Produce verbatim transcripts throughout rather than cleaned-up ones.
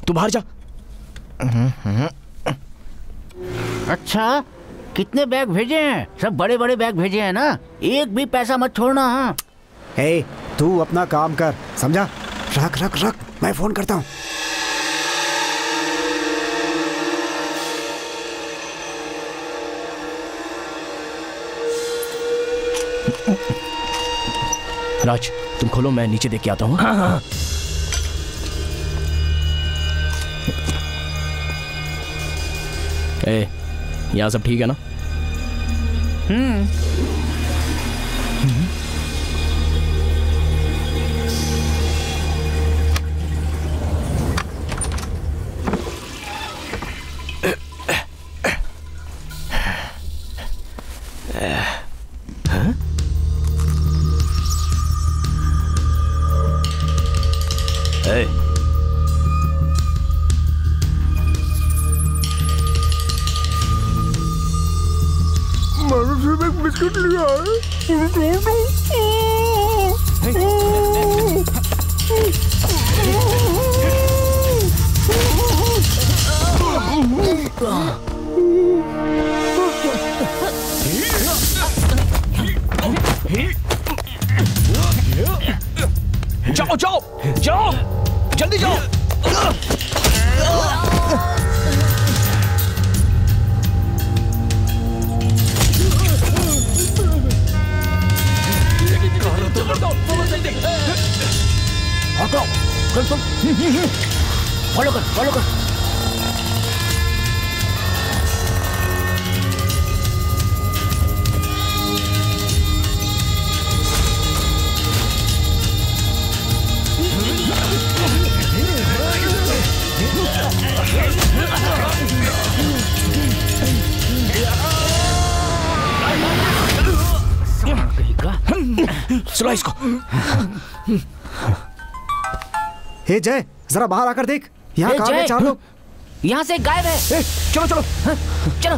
तू बाहर जा। अच्छा, कितने बैग भेजे हैं? सब बड़े बड़े बैग भेजे हैं ना, एक भी पैसा मत छोड़ना। हाँ, हे, तू अपना काम कर, समझा? रख रख रख, मैं फोन करता हूँ। राज, तुम खोलो, मैं नीचे देख के आता हूँ। हाँ, हाँ। ए, यहाँ सब ठीक है ना? हम्म। बिस्कुट लिया जाओ जाओ जाओ, जल्दी जाओ। हटो, चल चल, फॉलो कर, फॉलो कर। सुनो इसको। हे जय, जरा बाहर आकर देख, यहाँ कहाँ हैं चार लोग? यहाँ से गायब है। ए, चलो चलो चलो।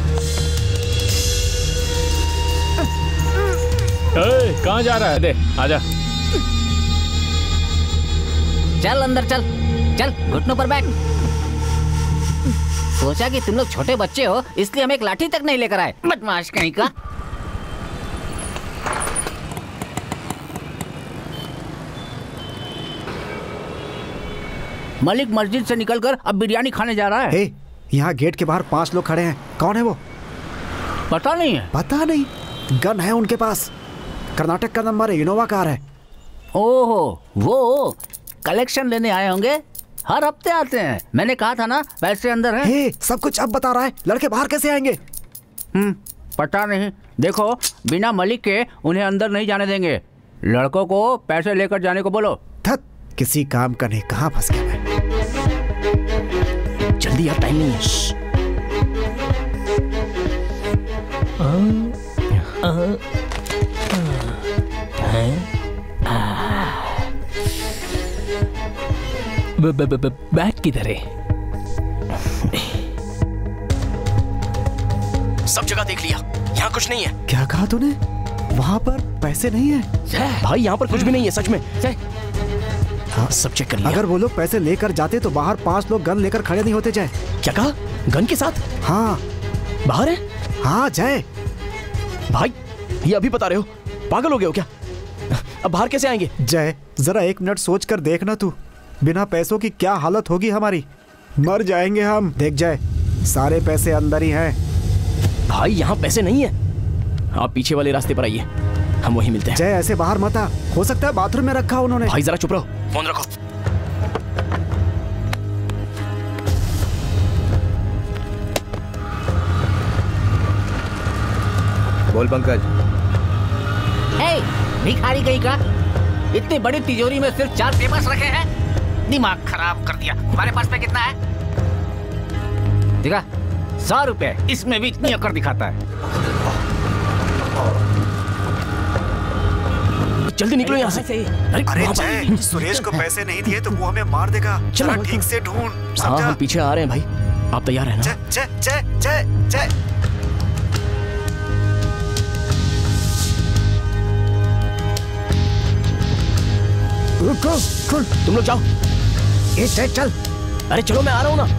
ए, कहाँ जा रहा है? दे, आजा। चल अंदर चल, चल घुटनों पर बैठ। सोचा कि तुम लोग छोटे बच्चे हो, इसलिए हम एक लाठी तक नहीं लेकर आए। बदमाश कहीं का। मलिक मस्जिद से निकलकर अब बिरयानी खाने जा रहा है। हे, यहाँ गेट के बाहर पांच लोग खड़े हैं, कौन है वो? पता नहीं है। पता नहीं, गन है उनके पास, कर्नाटक का नंबर है, इनोवा कार है। ओहो, वो कलेक्शन लेने आए होंगे, हर हफ्ते आते हैं। मैंने कहा था ना पैसे अंदर हैं। हे, सब कुछ अब बता रहा है, लड़के बाहर कैसे आएंगे? हम्म, पता नहीं। देखो, बिना मलिक के उन्हें अंदर नहीं जाने देंगे। लड़कों को पैसे लेकर जाने को बोलो। थक, किसी काम का नहीं, कहाँ फंस गया मैं? जल्दी यार, टाइम नहीं है। बैग किधर है? सब जगह देख लिया, यहाँ कुछ नहीं है। क्या कहा तूने? वहाँ पर पैसे नहीं है? भाई यहाँ पर कुछ भी नहीं है, सच में। हाँ, सब चेक कर लिया। अगर वो लोग पैसे लेकर जाते तो बाहर पांच लोग गन लेकर खड़े नहीं होते। जय, क्या कहा? गन के साथ? हाँ। बाहर है? हाँ जय। भाई, ये अभी बता रहे हो? पागल हो गए हो क्या? अब बाहर कैसे आएंगे? जय, जरा एक मिनट सोच कर देखना तू, बिना पैसों की क्या हालत होगी हमारी। मर जाएंगे हम। देख जय, सारे पैसे अंदर ही हैं। भाई यहाँ पैसे नहीं है। आप पीछे वाले रास्ते पर आइए, हम वहीं मिलते हैं। जय, ऐसे बाहर मत आ, हो सकता है बाथरूम में रखा उन्होंने। भाई जरा चुप रहो, फोन रखो। बोल पंकज। हे, भिखारी कहीं का, इतनी बड़ी तिजोरी में सिर्फ चार पेपर्स रखे हैं, दिमाग खराब कर दिया। हमारे पास में कितना है? देखा, सौ रुपए, इसमें भी इतनी अकड़ दिखाता है। जल्दी निकलो यहाँ से। अरे, अरे जय, सुरेश को पैसे नहीं दिए तो वो हमें मार देगा। चलो ठीक से ढूंढ, समझा? हाँ, हम पीछे आ रहे हैं भाई, आप तैयार हैं ना? जय जय जय जय जय। तुम लोग जाओ। ए जय चल। अरे चलो मैं आ रहा हूँ ना।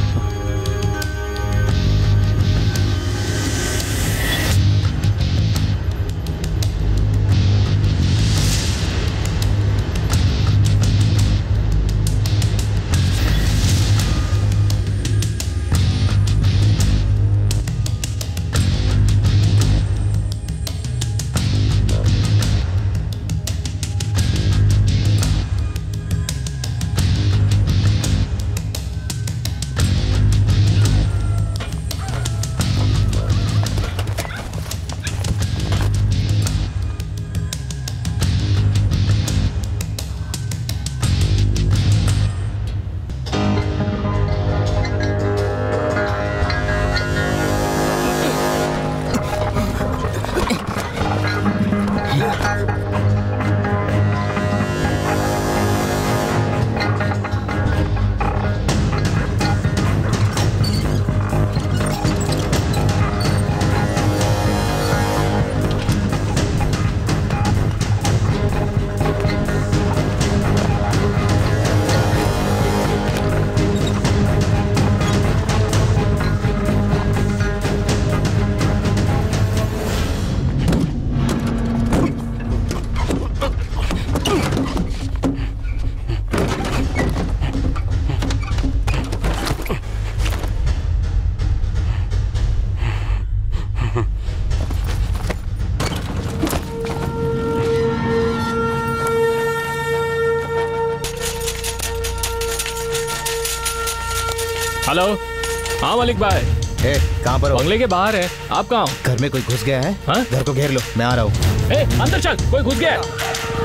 हेलो। हाँ मलिक भाई। ए, कहाँ पर हो? बंगले के बाहर है। आप कहाँ हो? घर में कोई घुस गया है? हाँ? घर को घेर लो, मैं आ रहा हूँ। ए, अंदर चल, कोई घुस गया है।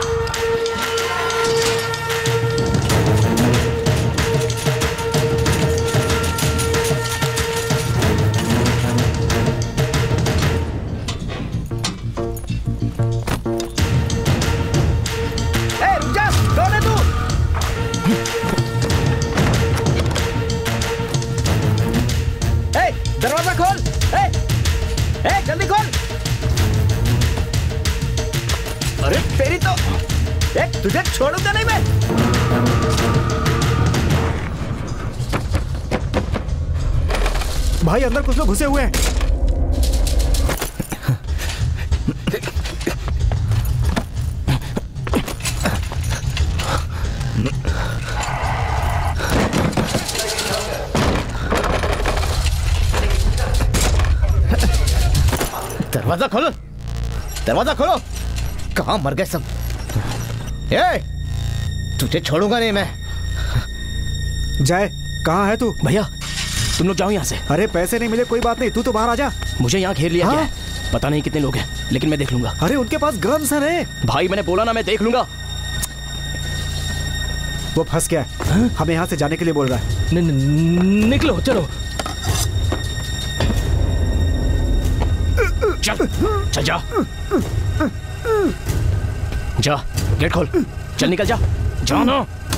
दरवाजा खोल। ए, ए, जल्दी खोल। अरे तेरी तो एक तुझे छोड़ूंगा नहीं मैं। भाई अंदर कुछ लोग घुसे हुए हैं। दरवाजा खोलो, दरवाजा खोलो। कहाँ मर गए सब? ए, तुझे छोड़ूंगा नहीं मैं। जय, कहाँ है तू? भैया तुम लोग जाओ यहाँ से। अरे पैसे नहीं मिले कोई बात नहीं, तू तो बाहर आ जा। मुझे यहाँ घेर लिया हाँ? गया है। पता नहीं कितने लोग हैं, लेकिन मैं देख लूंगा। अरे उनके पास गन्स है। भाई मैंने बोला ना, मैं देख लूंगा। वो फंस गया है, हमें यहाँ से जाने के लिए बोल रहा है। न, न, निकलो चलो। चल चल जा जा, गेट खोल। चल निकल जा, जा ना।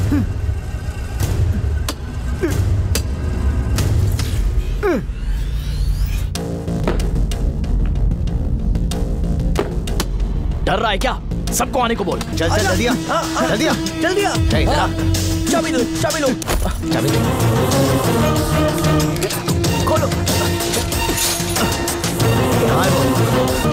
डर रहा है क्या? सबको आने को बोल। चल चल जल्दी आ, जल्दी आ, जल्दी आ। चाबी लो, चाबी लो, चाबी दे। खोलो। कहाँ है वो?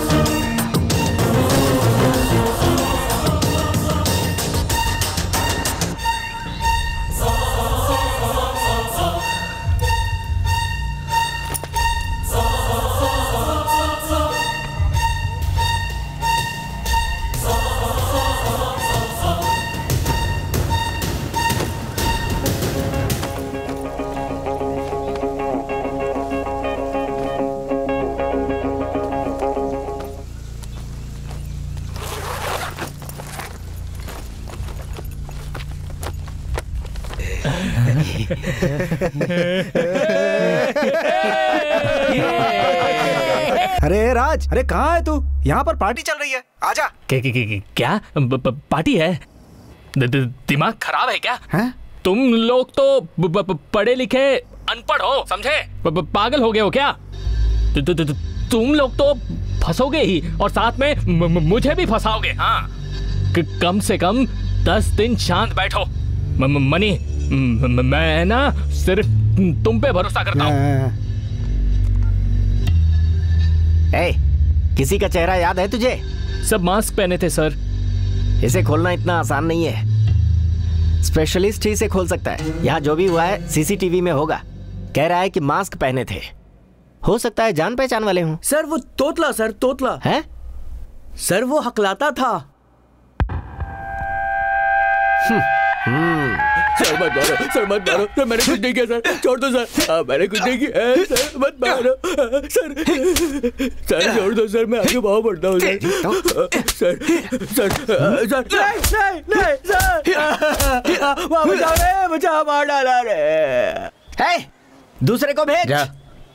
अरे राज, अरे कहाँ है तू? यहाँ पर पार्टी चल रही है, आजा। क्या क्या क्या ब, ब, पार्टी है? द, द, दिमाग खराब है क्या? हैं? तुम लोग तो ब, ब, ब, पढ़े लिखे अनपढ़ हो, समझे? ब, ब, पागल हो गए हो क्या? तु, तु, तु, तु, तुम लोग तो फंसोगे ही और साथ में म, म, मुझे भी फंसाओगे। हाँ, क, कम से कम दस दिन शांत बैठो। म, म, मनी म- मैं ना सिर्फ तुम पे भरोसा करता हूँ। ए, किसी का चेहरा याद है तुझे? सब मास्क पहने थे सर। इसे खोलना इतना आसान नहीं है, स्पेशलिस्ट ही इसे खोल सकता है। यहाँ जो भी हुआ है सीसीटीवी में होगा। कह रहा है कि मास्क पहने थे, हो सकता है जान पहचान वाले हों। सर वो तोतला, सर तोतला है सर, वो हकलाता था। सर मत मारो, सर मत मारो, सर मैंने कुछ नहीं किया सर, छोड़ दो सर। आ, मैंने कुछ नहीं किया है, सर मत मारो सर, सर छोड़ दो सर, मैं आगे बहुत बढ़ता हूँ सर। सर सर सर नहीं नहीं नहीं सर, वहाँ बचाओ रे, बचाओ, मार डाला रे। है, दूसरे को भेज। जा।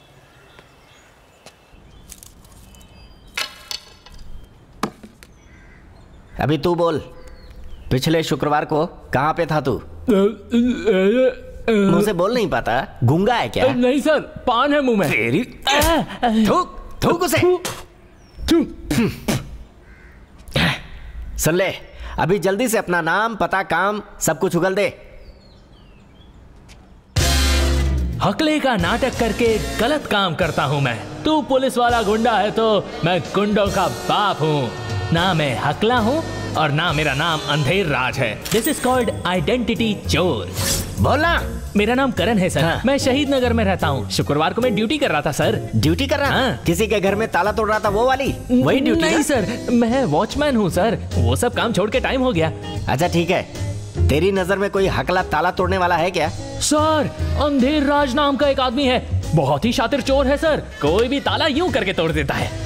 अभी तू बोल, पिछले शुक्रवार को कहाँ पे था तू? मुंह से बोल नहीं पाता, गूंगा है क्या? नहीं सर, पान है मुंह में। तेरी थूक थूक उसे। सुन ले, अभी जल्दी से अपना नाम, पता, काम सब कुछ उगल दे। हकले का नाटक करके गलत काम करता हूँ मैं। तू पुलिस वाला गुंडा है तो मैं गुंडों का बाप हूँ। ना मैं हकला हूँ और ना मेरा नाम अंधेर राज है। दिस इज कॉल्ड आइडेंटिटी चोर। बोलना। मेरा नाम करण है सर। हाँ। मैं शहीद नगर में रहता हूँ। शुक्रवार को मैं ड्यूटी कर रहा था सर। ड्यूटी कर रहा? हाँ। किसी के घर में ताला तोड़ रहा था, वो वाली? वही ड्यूटी? नहीं सर, मैं वॉचमैन हूँ सर। वो सब काम छोड़ के टाइम हो गया। अच्छा ठीक है, तेरी नजर में कोई हकला ताला तोड़ने वाला है क्या? सर, अंधेर राज नाम का एक आदमी है, बहुत ही शातिर चोर है सर। कोई भी ताला यूं करके तोड़ देता है।